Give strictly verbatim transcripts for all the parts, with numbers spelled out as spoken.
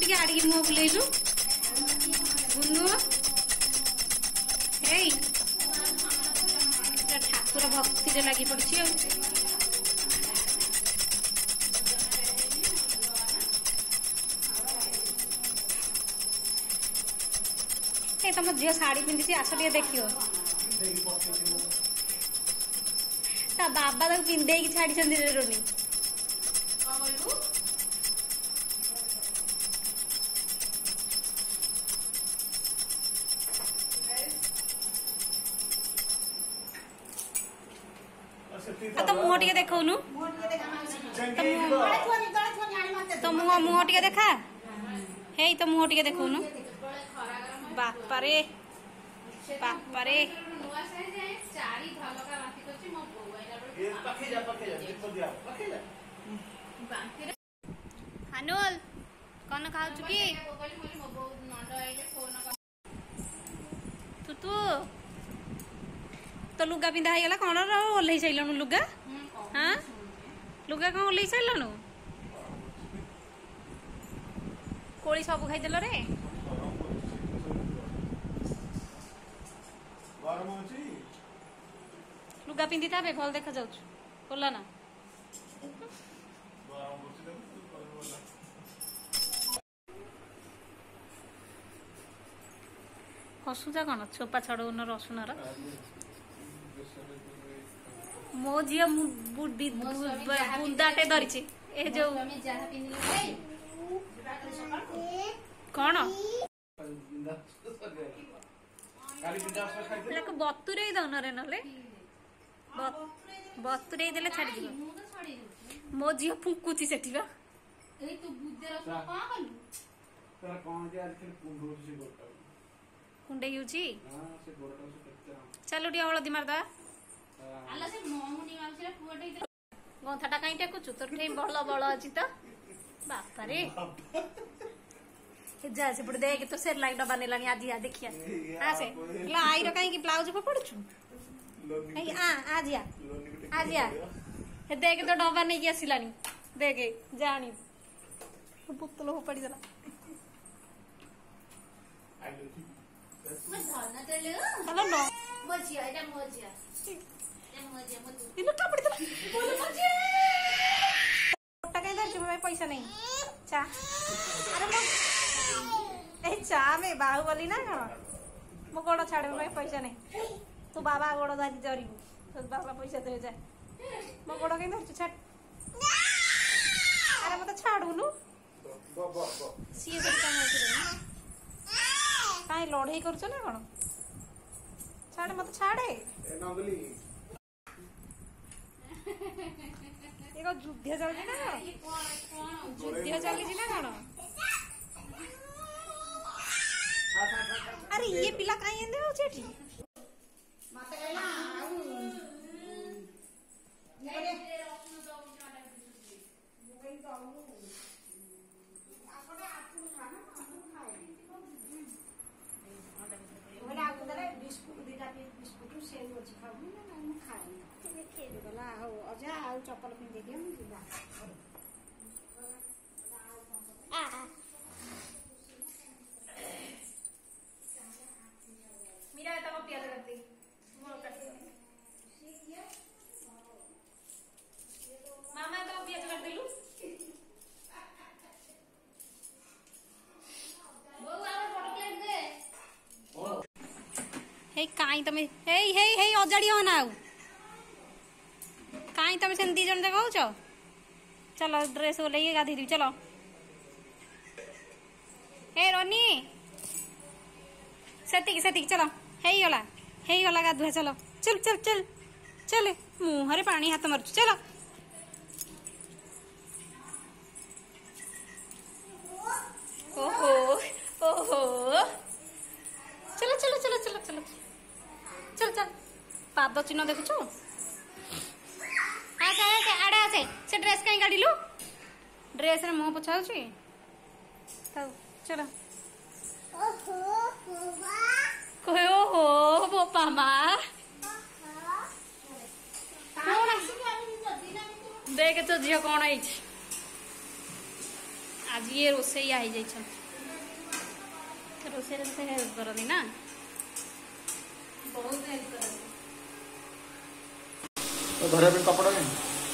ଟିକେ ଆଡିକି ମୁହ ବୁଲେଇଲୁ ବୁନୁ ଏଇ ଠାକୁର ଭକ୍ତିରେ ଲାଗି ପଡିଛି ଆଉ ଏ ତମ ଝିଅ ଶାଢୀ ପିନ୍ଧିଛି ଆସ ଟିକେ ଦେଖିବ ତା ବାବା ତାକୁ ପିନ୍ଧେଇକି ଛାଡିଛନ୍ତି ରୋନି तो मुह टे देखौनु तो मुह मुह टे देखा हे तो मुह टे देखौनु बापा रे बापा रे हानुल कौन खाऊ कि तू तू तो लुगा पिंधा हो गला कौन ओल्ल सारू लुगा हाँ लुगा कौन ओल्ल सारू कोली सब खाईदेल रे लुगा पिंधि था भल देखा जाऊ बोला ना हसुचा कौन चोपा छड़ौन रसुण मो झी बुंदाटे धरी ए जो कौन बतुरे दौन रे नले बतुरे देले छाड़ी दिबो मो झी फुकुची सेठी बा ए तू बुद्धे रस का कलु तोरा कोन जे आज फिर कुंडो से गोटा कुंडे युची हां से गोटा से कच्चा चलो डी हळदी मार दा आला से मोमुनी मावसीरा पुअटे गंथाटा काई टेकुचु तोर ठे बळ बळ अछि त बापा रे जा से पड़ देख तो सेर लाइट डबा नेलानी आज आ देखिया आ से ला आइरो काई की ब्लाउज पर पड़छु ए आ आ जिया आ जिया हे देख तो डबा नै की आसिलानी देख जानी पुतलो हो पड़ी जला मैं धरना तेले चलो नो मोजिया एटा मोजिया ए मोजिया मत इनो का पड़ी जला बोल मोजिया टका दे छु भाई पैसा नहीं चा अरे मो ए चा में बाहुबली ना मो गोड़ छाड़े भाई पैसा नहीं तू बाबा गोड़ दादी जरीबू तो बाबा पैसा दे जा मो गोड़ के धरछु छाड़ अरे मत छाड़ूनु सी से काम होछ काई लड़ाई करछ ना कोन छाड़ मत छाड़े ए नगली एको युद्ध चलछि ना युद्ध चलछि ना कोन अरे ये पिला काई एंदे हो छेठी मत कहला आउ मोरे रखनु दो मिनट मोबाइल तो आउ आपने आपको खाना हम खाए ओला आउ दरे बिस्कुट दीटा बिस्कुट सेव अछि खाऊ ना हम खाए ते खेल गला हो अजा आउ चप्पल पिंदे दियो हम जिबा आ आ मीरा तो पियाज करती मोर करती मामा तो पियाज कर दिलु बो आरो फोटो प्लेट दे हे काई तमे हे हे हे अजाडी हो ना काई तमे सेन दी जन देखौ छ चलो ड्रेस ले गाधी दी चलो हे रोनी सेटिक सेटिक चलो हे गला हे गला गाधुआ चलो चल चल चल चल मुहरे पानी हाथ मारछु चलो ओहो ओहो चलो चलो चलो चलो चलो चल चल पाद चिन्ह देखुछु आसे आसे आड़े आसे से ड्रेस काई काढिलु ड्रेस रे मुंह पोछाउछि ताऊ चलो ओहो बाबा कोयो हो बोपा मा देख तो झियो कौन आई आज ये रोसैया आई जाइछन। रोसे हेल्प करनी ना बहुत हेल्प करनी तो घर पे कपड़ा नहीं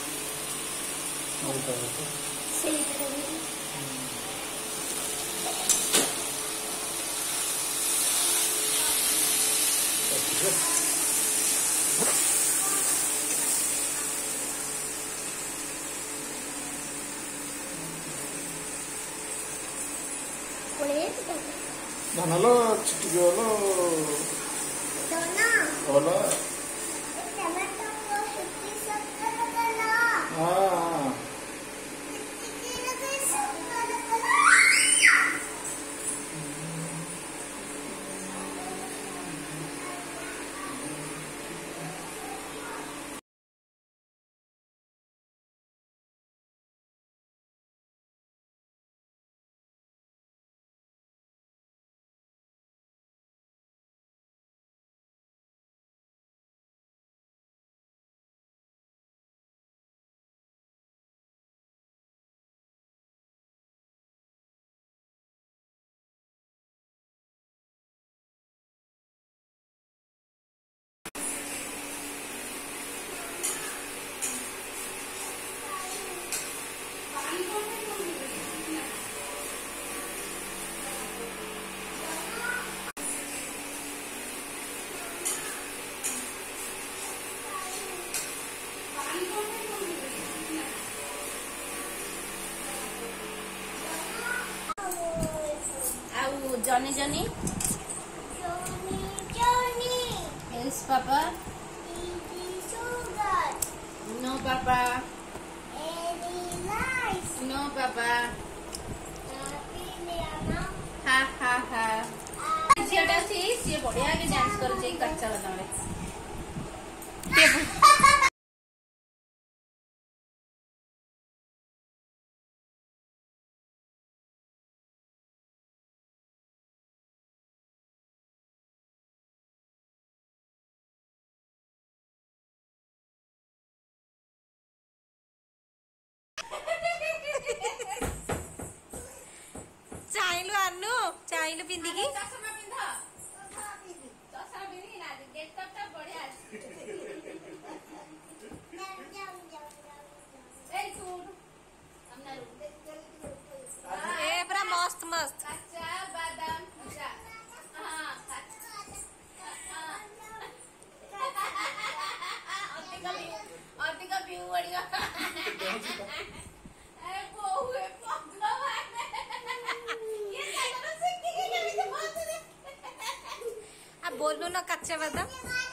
धनलो चिटिकी होलो होलो हाँ Johnny Johnny Johnny Johnny yes papa Easy sugar no papa Very nice no papa Happy Liana ha ha ha झीटा सी सी बढ़िया के डांस कर जे कच्चा बनावे चाइलु अन्नु चाइलु पिंदी की चश्मा पिंधा चश्मा पिंदी ना गेटअप ता बढ़िया ए सुन हमना ए पूरा मस्त मस्त कच्चा बादाम खजा हां अति का अति का व्यू बढ़िया ए बहुए बोलो ना कच्चे बादाम